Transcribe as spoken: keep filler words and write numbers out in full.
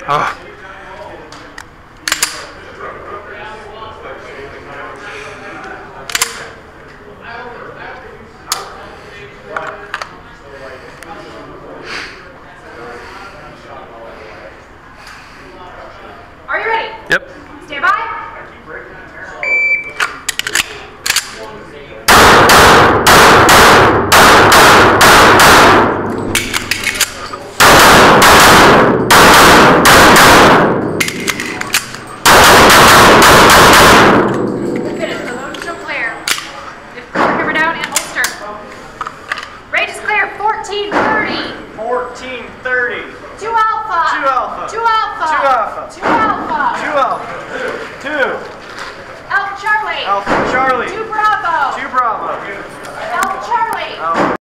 Oh. Are you ready? Yep. Stand by. fourteen thirty. fourteen thirty. Two alpha. Two alpha. Two alpha. Two alpha. Two alpha. Two alpha. Two. Alpha Charlie. Alpha Charlie. Two Bravo. Two Bravo. Alpha Charlie. Alpha.